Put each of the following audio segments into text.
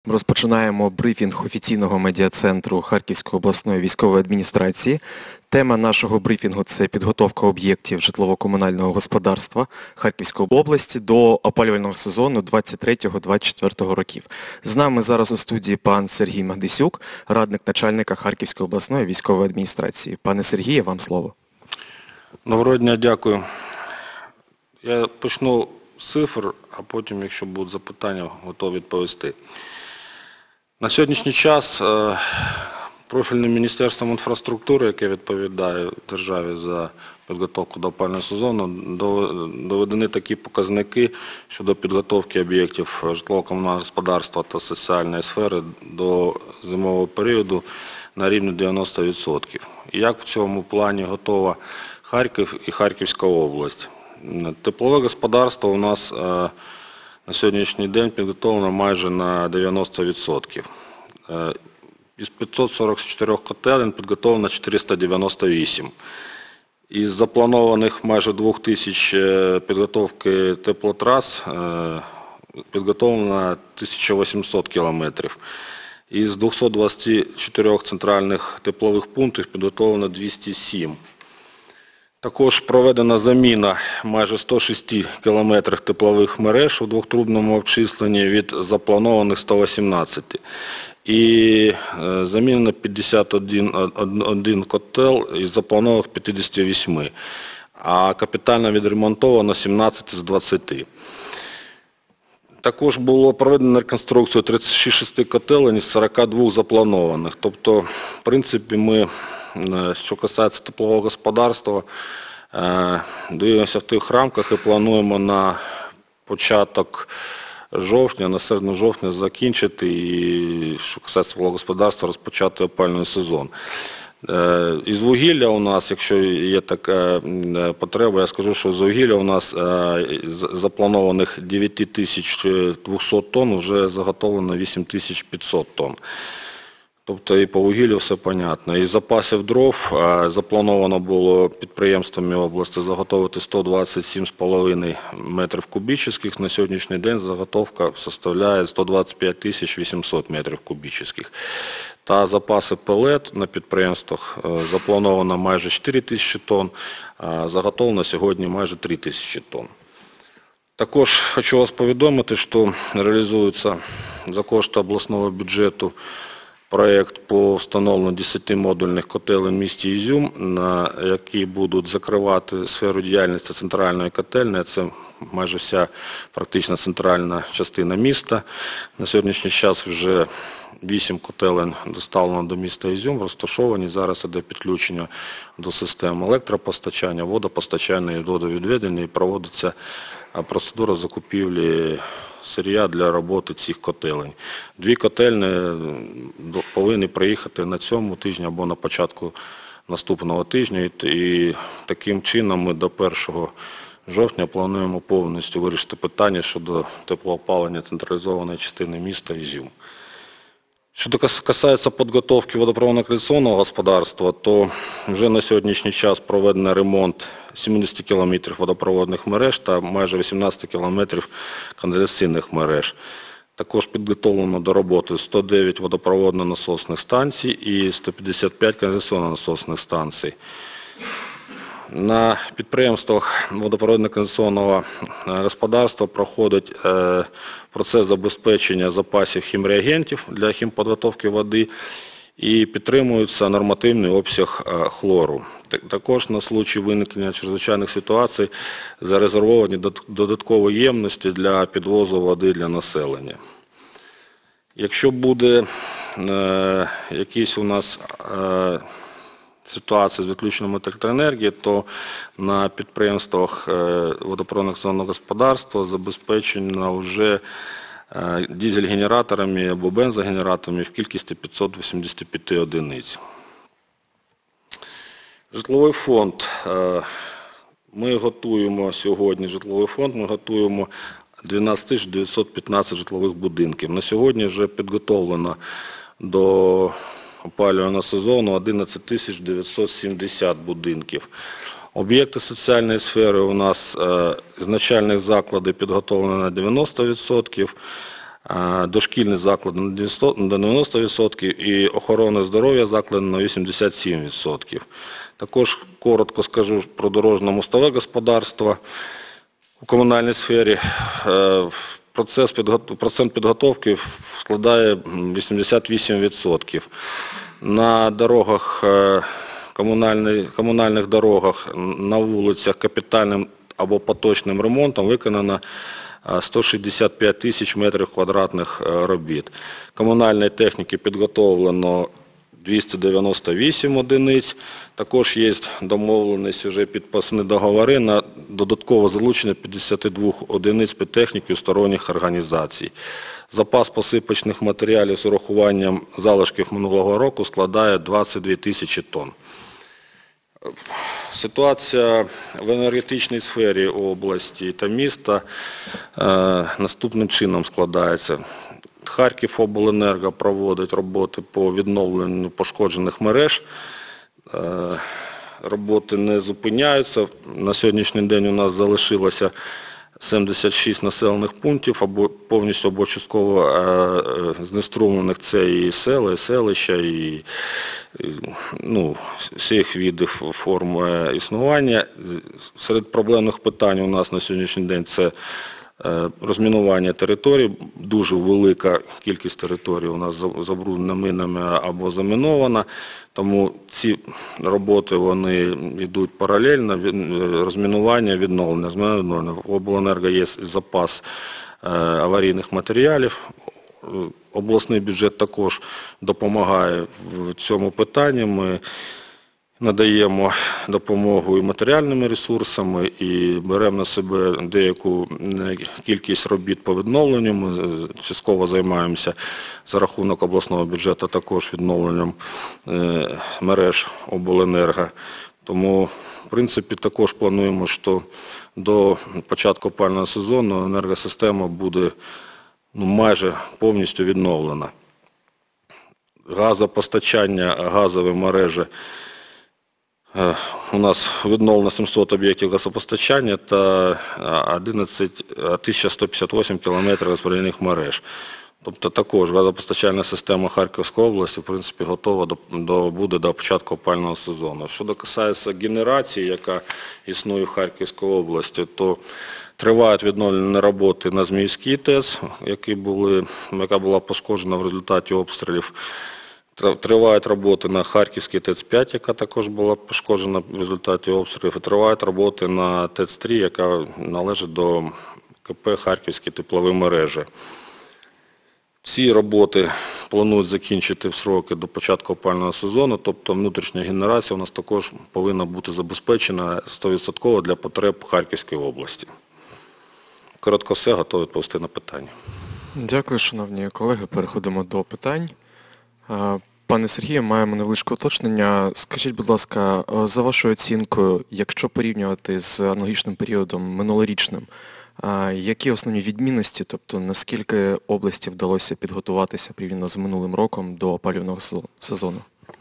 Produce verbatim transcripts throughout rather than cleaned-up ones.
Розпочинаємо брифінг офіційного медіа-центру Харківської обласної військової адміністрації. Тема нашого брифінгу – це підготовка об'єктів житлово-комунального господарства Харківської області до опалювального сезону двадцять третього - двадцять четвертого років. З нами зараз у студії пан Сергій Магдисюк, радник начальника Харківської обласної військової адміністрації. Пане Сергію, вам слово. Доброго дня, дякую. Я почну з цифр, а потім, якщо будуть запитання, готовий відповісти. На сьогоднішній час профільним Міністерством інфраструктури, яке відповідає в державі за підготовку до опалювального сезону, доведені такі показники щодо підготовки об'єктів житлово-комунального господарства та соціальної сфери до зимового періоду на рівні дев'яносто відсотків. Як в цьому плані готова Харків і Харківська область? Теплове господарство у нас на сьогоднішній день підготовлено майже на дев'яносто відсотків. Із п'ятсот сорок чотири котелень підготовлено чотириста дев'яносто вісім. Із запланованих майже двох тисяч підготовки теплотрас підготовлено тисяча вісімсот кілометрів. Із двохсот двадцяти чотирьох центральних теплових пунктів підготовлено двісті сім. Також проведена заміна майже ста шести кілометрів теплових мереж у двохтрубному обчисленні від запланованих ста вісімнадцяти. І замінено п'ятдесят один котел із запланованих п'ятдесят вісім. А капітально відремонтовано сімнадцять з двадцяти. Також було проведено реконструкцію тридцяти шести котелень із сорока двох запланованих. Тобто, в принципі, ми, що касається теплового господарства, дивимося в тих рамках і плануємо на початок жовтня, на середину жовтня закінчити і, що касається теплового господарства, розпочати опалювальний сезон. Із вугілля у нас, якщо є така потреба, я скажу, що з вугілля у нас запланованих дев'ять тисяч двісті тонн, вже заготовлено вісім тисяч п'ятсот тонн. Тобто і по вугіллю все понятно. Із запасів дров заплановано було підприємствами області заготовити сто двадцять сім з половиною метрів кубічних. На сьогоднішній день заготовка составляє сто двадцять п'ять тисяч вісімсот метрів кубічних. Та запаси пелет на підприємствах заплановано майже чотири тисячі тонн, а заготовлено сьогодні майже три тисячі тонн. Також хочу вас повідомити, що реалізується за кошти обласного бюджету проєкт по встановленню десяти модульних котелень в місті Ізюм, на які будуть закривати сферу діяльності центральної котельні. Це майже вся практично центральна частина міста. На сьогоднішній час вже вісім котелень доставлено до міста Ізюм, розташовані. Зараз іде підключення до системи електропостачання, водопостачання і водовідведення, і проводиться процедура закупівлі сирія для роботи цих котелень. Дві котельні повинні приїхати на цьому тижні або на початку наступного тижня. І таким чином ми до першого жовтня плануємо повністю вирішити питання щодо теплоопалення централізованої частини міста Ізюм. Що касається підготовки водопровідно-каналізаційного господарства, то вже на сьогоднішній час проведено ремонт сімдесят кілометрів водопровідних мереж та майже вісімнадцять кілометрів каналізаційних мереж. Також підготовлено до роботи сто дев'ять водопровідно-насосних станцій і сто п'ятдесят п'ять каналізаційно-насосних станцій. На підприємствах водопровідно-каналізаційного господарства проходить процес забезпечення запасів хімреагентів для хімпідготовки води і підтримується нормативний обсяг хлору. Також на случай виникнення чрезвичайних ситуацій зарезервовані додаткові ємності для підвозу води для населення. Якщо буде якісь у нас ситуація з відключенням електроенергії, то на підприємствах водопровідно-каналізаційного господарства забезпечено вже дизель-генераторами або бензогенераторами в кількості п'ятсот вісімдесят п'ять одиниць. Житловий фонд. Ми готуємо сьогодні житловий фонд, ми готуємо дванадцять тисяч дев'ятсот п'ятнадцять житлових будинків. На сьогодні вже підготовлено до опалювального сезону одинадцять тисяч дев'ятсот сімдесят будинків. Об'єкти соціальної сфери у нас з начальних закладів підготовлено на дев'яносто відсотків, дошкільні заклади на дев'яносто відсотків і охорона здоров'я заклади на вісімдесят сім відсотків. Також коротко скажу про дорожньо-мостове господарство у комунальній сфері. Процес підготовки, процент підготовки складає вісімдесят вісім відсотків. На дорогах, комунальних дорогах, на вулицях капітальним або поточним ремонтом виконано сто шістдесят п'ять тисяч метрів квадратних робіт. Комунальної техніки підготовлено двісті дев'яносто вісім одиниць. Також є домовленість, вже підписані договори на додаткове залучення п'ятдесят два одиниць підтехніки у сторонніх організацій. Запас посипочних матеріалів з урахуванням залишків минулого року складає двадцять дві тисячі тонн. Ситуація в енергетичній сфері області та міста е, наступним чином складається. Харківобленерго проводить роботи по відновленню пошкоджених мереж. Е, роботи не зупиняються. На сьогоднішній день у нас залишилося сімдесят шість населених пунктів, або повністю або частково е, знеструмлених. Це і села, і селища, і, і ну, всіх видів форм існування. Серед проблемних питань у нас на сьогоднішній день це е, розмінування територій. Дуже велика кількість територій у нас забруднена минами або замінована. Тому ці роботи вони йдуть паралельно, розмінування, відновлення. В обленерго є запас аварійних матеріалів. Обласний бюджет також допомагає в цьому питанні. Ми надаємо допомогу і матеріальними ресурсами, і беремо на себе деяку кількість робіт по відновленню. Ми частково займаємося за рахунок обласного бюджету також відновленням мереж обленерго. Тому, в принципі, також плануємо, що до початку опалювального сезону енергосистема буде ну, майже повністю відновлена. Газопостачання, газові мережі. У нас відновлено сімсот об'єктів газопостачання та тисяча сто п'ятдесят вісім кілометрів розподільних мереж. Тобто також газопостачальна система Харківської області в принципі готова до, до, буде до початку опалювального сезону. Щодо касається генерації, яка існує в Харківській області, то тривають відновлені роботи на Зміївській ТЕС, які були, яка була пошкоджена в результаті обстрілів. Тривають роботи на Харківській ТЕЦ п'ять, яка також була пошкоджена в результаті обстрілів. І тривають роботи на ТЕЦ три, яка належить до КП Харківські теплові мережі. Ці роботи планують закінчити в сроки до початку опалювального сезону, тобто внутрішня генерація у нас також повинна бути забезпечена сто відсотків для потреб Харківської області. Коротко все, готовий відповісти на питання. Дякую, шановні колеги. Переходимо до питань. Пане Сергію, маємо невеличке уточнення. Скажіть, будь ласка, за вашою оцінкою, якщо порівнювати з аналогічним періодом минулорічним, які основні відмінності, тобто наскільки області вдалося підготуватися порівняно з минулим роком до опалювального сезону?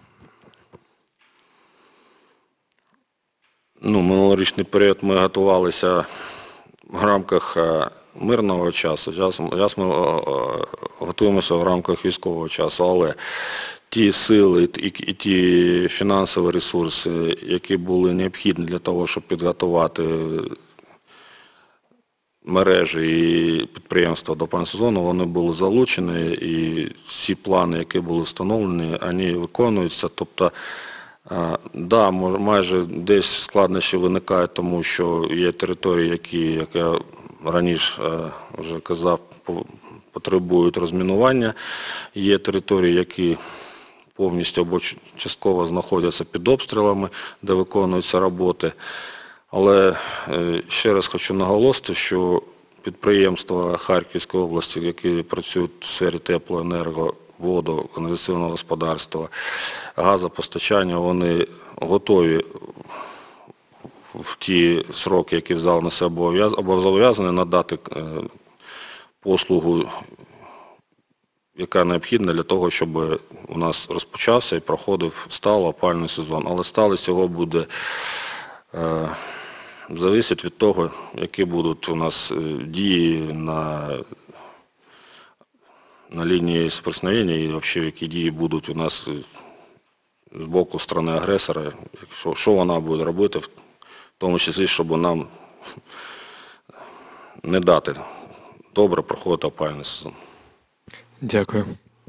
Ну, минулорічний період ми готувалися в рамках мирного часу. Зараз ми готуємося в рамках військового часу, але ті сили і ті фінансові ресурси, які були необхідні для того, щоб підготувати мережі і підприємства до опалювального сезону, вони були залучені, і всі плани, які були встановлені, вони виконуються. Тобто, да, майже десь складнощі виникають, тому що є території, які, як я раніше вже казав, потребують розмінування. Є території, які повністю або частково знаходяться під обстрілами, де виконуються роботи. Але ще раз хочу наголосити, що підприємства Харківської області, які працюють в сфері теплоенерго, воду, каналізаційного господарства, газопостачання, вони готові в ті сроки, які взяли на себе, або зобов'язані надати послугу, яка необхідна для того, щоб у нас розпочався і проходив стало опалювальний сезон. Але сталість цього буде е, залежить від того, які будуть у нас дії на на лінії соприкосновення і взагалі які дії будуть у нас з боку країни-агресора, що, що вона буде робити, в тому числі, щоб нам не дати добре проходити опалювальний сезон. Дякую.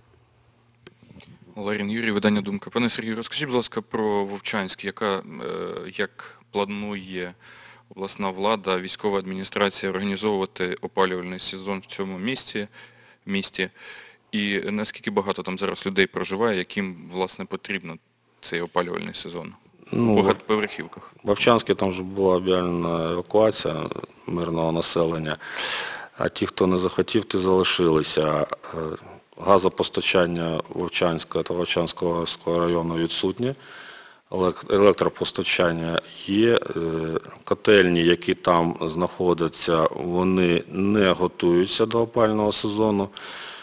Ларін Юрій, видання «Думка». Пане Сергію, розкажіть, будь ласка, про Вовчанськ. Яка, е, як планує обласна влада, військова адміністрація організовувати опалювальний сезон в цьому місті, місті? І наскільки багато там зараз людей проживає, яким, власне, потрібно цей опалювальний сезон? Ну, У багатоповерхівках. В Вовчанську там вже була об'явлена евакуація мирного населення, а ті, хто не захотів, ті залишилися. Газопостачання Вовчанська та Вовчанського району відсутнє, електропостачання є, котельні, які там знаходяться, вони не готуються до опалювального сезону,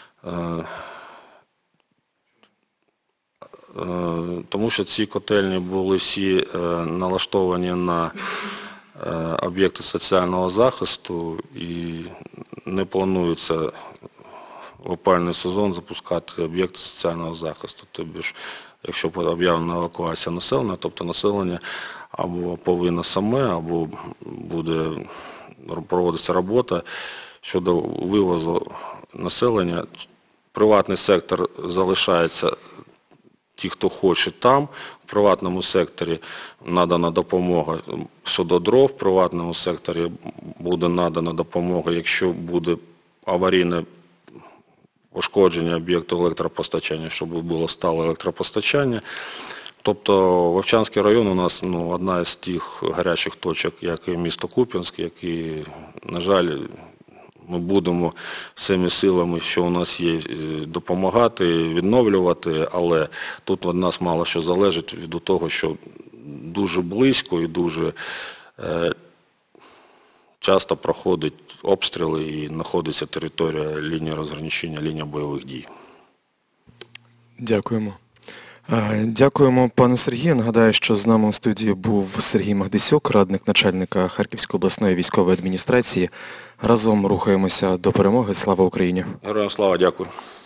тому що ці котельні були всі налаштовані на об'єкти соціального захисту і не планується в опалювальний сезон запускати об'єкти соціального захисту. Тобто, якщо об'явлена евакуація населення, тобто населення або повинно саме, або буде проводитися робота щодо вивозу населення. Приватний сектор залишається ті, хто хоче там. В приватному секторі надана допомога щодо дров, в приватному секторі буде надана допомога, якщо буде аварійне пошкодження об'єкту електропостачання, щоб було стале електропостачання. Тобто Вовчанський район у нас ну, одна із тих гарячих точок, як і місто Куп'янськ, які, на жаль, ми будемо всіми силами, що у нас є, допомагати, відновлювати, але тут від нас мало що залежить від того, що дуже близько і дуже е, часто проходять обстріли і знаходиться територія лінії розграничення, лінія бойових дій. Дякуємо. Дякуємо, пане Сергію. Нагадаю, що з нами у студії був Сергій Магдисюк, радник начальника Харківської обласної військової адміністрації. Разом рухаємося до перемоги. Слава Україні! Героям слава, дякую.